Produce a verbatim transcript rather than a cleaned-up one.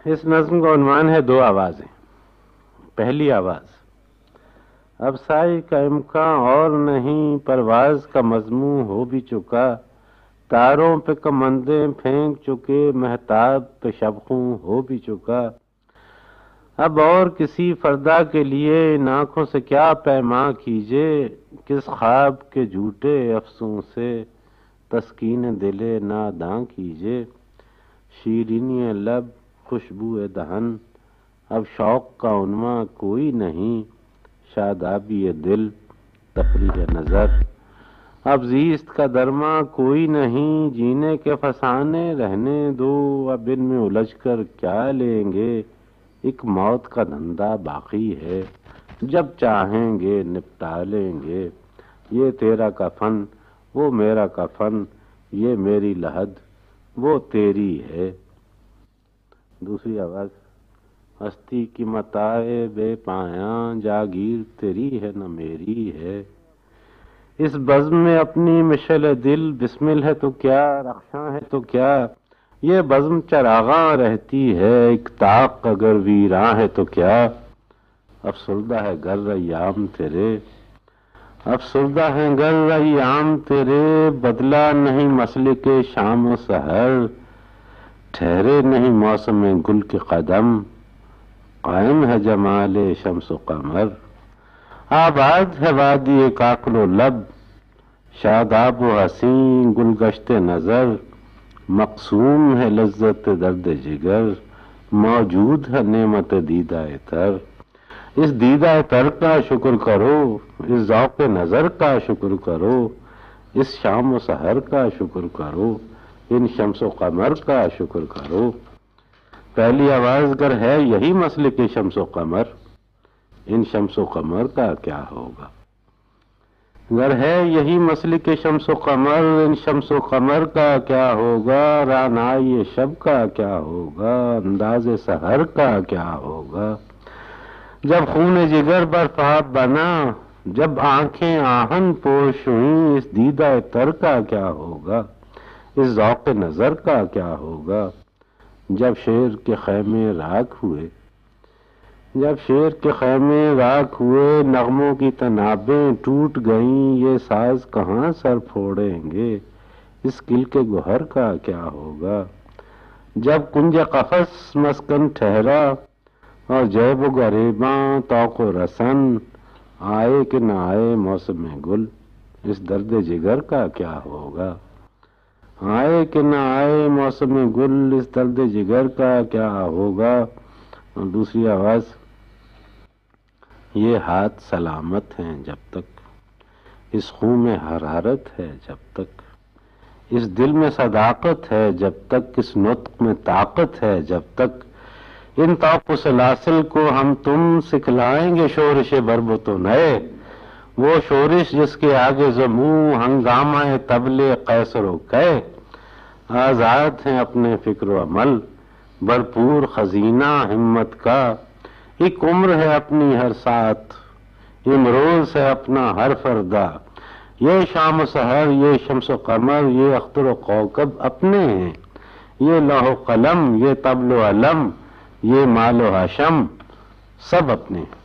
اس نظم کا عنوان ہے دو آوازیں۔ پہلی آواز: اب سائی کا امکان اور نہیں، پرواز کا مضمون ہو بھی چکا، تاروں پہ کمندیں پھینک چکے، مہتاب پہ شبخوں ہو بھی چکا۔ اب اور کسی فردا کے لیے ان آنکھوں سے کیا پیماں کیجے، کس خواب کے جھوٹے افسوں سے تسکین دل ناداں کیجے۔ شیرینی لب، خوشبو دہن، اب شوق کا عنواں کوئی نہیں، شادابی دل، تفریح نظر، اب زیست کا درماں کوئی نہیں، جینے کے فسانے رہنے دو، اب ان میں الجھ کر کیا لیں گے، ایک موت کا دھندا باقی ہے، جب چاہیں گے نپٹا لیں گے۔ یہ تیرا کفن، وہ میرا کفن، یہ میری لحد، وہ تیری ہے۔ دوسری آواز: ہستی کی متاع بے پایاں، جاگیر تیری ہے نہ میری ہے۔ اس بزم میں اپنی مشعل دل، بسمل ہے تو کیا، رخشاں ہے تو کیا، یہ بزم چراغاں رہتی ہے، ایک طاق اگر ویراں ہے تو کیا۔ افسردہ ہے گر ایام تیرے، افسردہ ہے گر ایام تیرے، بدلا نہیں مسلک شام و سحر، ٹھہرے نہیں موسم گل کے قدم، قائم ہے جمال شمس و قمر۔ آباد ہے وادی کاکل و لب، شاداب و حسین گل گشت نظر، مقسوم ہے لذت درد جگر، موجود ہے نعمت دیدہ تر۔ اس دیدہ تر کا شکر کرو، اس ذوق نظر کا شکر کرو، اس شام و سحر کا شکر کرو، ان شمس و قمر کا شکر کرو۔ پہلی آواز گر ہے یہی مسلک شمس و قمر، ان شمس و قمر کا کیا ہوگا۔ گر ہے یہی مسلک شمس و قمر، ان شمس و قمر کا کیا ہوگا، رعنائی شب کا کیا ہوگا، انداز سحر کا کیا ہوگا۔ جب خون جگر برفاب بنا، جب آنکھیں آہن پوش ہوئیں، اس دیدہ تر کا کیا ہوگا، اس ذوق نظر کا کیا ہوگا۔ جب شیر کے خیمے راکھ ہوئے، جب شیر کے خیمے راکھ ہوئے، نغموں کی تنابیں ٹوٹ گئیں، یہ ساز کہاں سر پھوڑیں گے، اس کل کے گوہر کا کیا ہوگا۔ جب کنج قفس مسکن ٹھہرا، اور جیب و گریباں طوق و رسن، آئے کہ نہ آئے موسم گل، اس درد جگر کا کیا ہوگا۔ آئے کہ نہ آئے موسم گل، اس درد جگر کا کیا ہوگا۔ اور دوسری آواز: یہ ہاتھ سلامت ہیں جب تک، اس خون میں حرارت ہے جب تک، اس دل میں صداقت ہے جب تک، اس نطق میں طاقت ہے جب تک، ان طوق و سلاسل کو ہم تم سکھلائیں گے شورش بربط و نئے، وہ شورش جس کے آگے زموں ہنگامہ طبل قیصر و کئے۔ آزاد ہیں اپنے فکر و عمل، بھرپور خزینہ ہمت کا، ایک عمر ہے اپنی ہر ساتھ، امروز ہے اپنا ہر فردا، یہ شام و سحر، یہ شمس و قمر، یہ اختر و کوکب اپنے ہیں، یہ لوح و قلم، یہ طبل و علم، یہ مال و حشم، سب اپنے ہیں۔